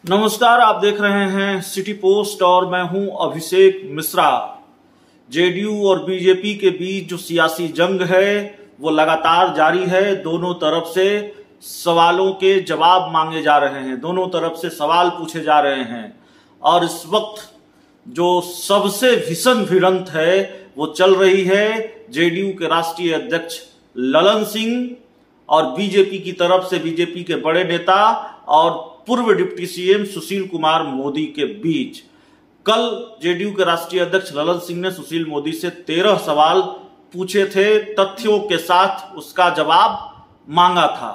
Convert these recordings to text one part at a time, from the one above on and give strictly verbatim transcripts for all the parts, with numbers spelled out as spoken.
नमस्कार, आप देख रहे हैं सिटी पोस्ट और मैं हूं अभिषेक मिश्रा। जेडीयू और बीजेपी के बीच जो सियासी जंग है वो लगातार जारी है। दोनों तरफ से सवालों के जवाब मांगे जा रहे हैं, दोनों तरफ से सवाल पूछे जा रहे हैं और इस वक्त जो सबसे भीषण भिड़ंत है वो चल रही है जेडीयू के राष्ट्रीय अध्यक्ष ललन सिंह और बीजेपी की तरफ से बीजेपी के बड़े नेता और पूर्व डिप्टी सीएम सुशील कुमार मोदी के बीच। कल जेडीयू के राष्ट्रीय अध्यक्ष ललन सिंह ने सुशील मोदी से तेरह सवाल पूछे थे, तथ्यों के साथ उसका जवाब मांगा था।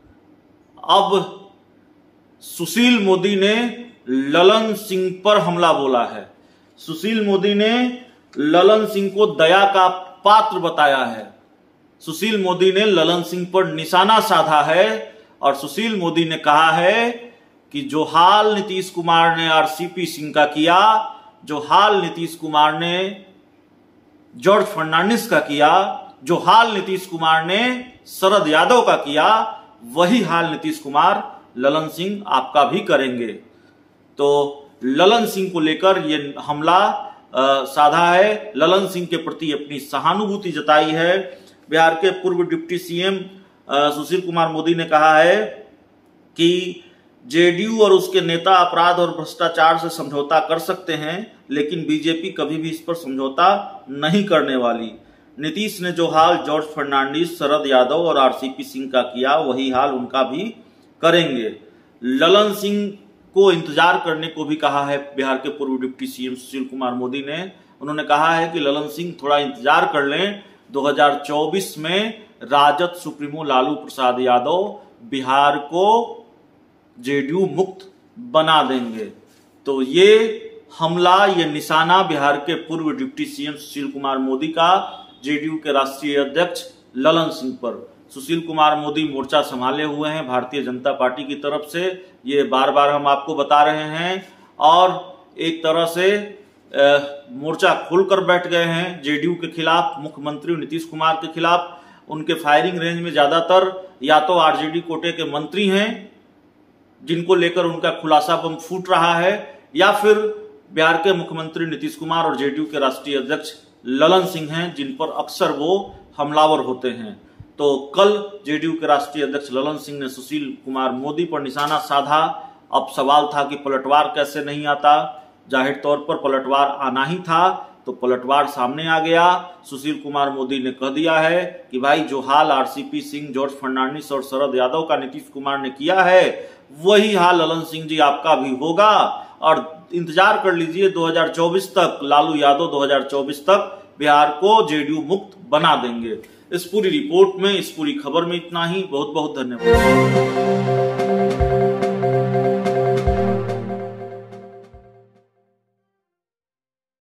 अब सुशील मोदी ने ललन सिंह पर हमला बोला है। सुशील मोदी ने ललन सिंह को दया का पात्र बताया है। सुशील मोदी ने ललन सिंह पर निशाना साधा है और सुशील मोदी ने कहा है कि जो हाल नीतीश कुमार ने आरसीपी सिंह का किया, जो हाल नीतीश कुमार ने जॉर्ज फर्नांडिस का किया, जो हाल नीतीश कुमार ने शरद यादव का किया, वही हाल नीतीश कुमार ललन सिंह आपका भी करेंगे। तो ललन सिंह को लेकर ये हमला आ, साधा है, ललन सिंह के प्रति अपनी सहानुभूति जताई है। बिहार के पूर्व डिप्टी सीएम सुशील कुमार मोदी ने कहा है कि जेडीयू और उसके नेता अपराध और भ्रष्टाचार से समझौता कर सकते हैं, लेकिन बीजेपी कभी भी इस पर समझौता नहीं करने वाली। नीतीश ने जो हाल जॉर्ज फर्नांडिस, शरद यादव और आरसीपी सिंह का किया, वही हाल उनका भी करेंगे। ललन सिंह को इंतजार करने को भी कहा है बिहार के पूर्व डिप्टी सीएम सुशील कुमार मोदी ने। उन्होंने कहा है कि ललन सिंह थोड़ा इंतजार कर लें, दो हज़ार चौबीस में राजद सुप्रीमो लालू प्रसाद यादव बिहार को जेडीयू मुक्त बना देंगे। तो ये हमला, ये निशाना बिहार के पूर्व डिप्टी सीएम सुशील कुमार मोदी का जेडीयू के राष्ट्रीय अध्यक्ष ललन सिंह पर। सुशील कुमार मोदी मोर्चा संभाले हुए हैं भारतीय जनता पार्टी की तरफ से, ये बार बार हम आपको बता रहे हैं और एक तरह से आ, मोर्चा खोलकर बैठ गए हैं जेडीयू के खिलाफ, मुख्यमंत्री नीतीश कुमार के खिलाफ। उनके फायरिंग रेंज में ज्यादातर या तो आरजेडी कोटे के मंत्री हैं जिनको लेकर उनका खुलासा बम फूट रहा है, या फिर बिहार के मुख्यमंत्री नीतीश कुमार और जेडीयू के राष्ट्रीय अध्यक्ष ललन सिंह हैं, जिन पर अक्सर वो हमलावर होते हैं। तो कल जेडीयू के राष्ट्रीय अध्यक्ष ललन सिंह ने सुशील कुमार मोदी पर निशाना साधा। अब सवाल था कि पलटवार कैसे नहीं आता। जाहिर तौर पर पलटवार आना ही था, तो पलटवार सामने आ गया। सुशील कुमार मोदी ने कह दिया है कि भाई जो हाल आरसीपी सिंह, जॉर्ज फर्नांडिस और शरद यादव का नीतीश कुमार ने किया है, वही हाल ललन सिंह जी आपका भी होगा और इंतजार कर लीजिए दो हज़ार चौबीस तक। लालू यादव दो हज़ार चौबीस तक बिहार को जेडीयू मुक्त बना देंगे। इस पूरी रिपोर्ट में, इस पूरी खबर में इतना ही। बहुत बहुत धन्यवाद।